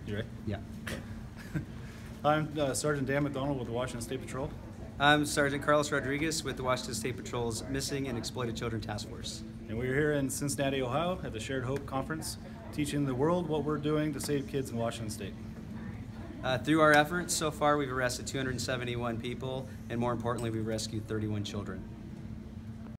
You ready? Yeah. I'm Sergeant Dan MacDonald with the Washington State Patrol. I'm Sergeant Carlos Rodriguez with the Washington State Patrol's Missing and Exploited Children Task Force. And we're here in Cincinnati, Ohio at the SharedHope conference, teaching the world what we're doing to save kids in Washington State. Through our efforts so far, we've arrested 271 people, and more importantly, we've rescued 31 children.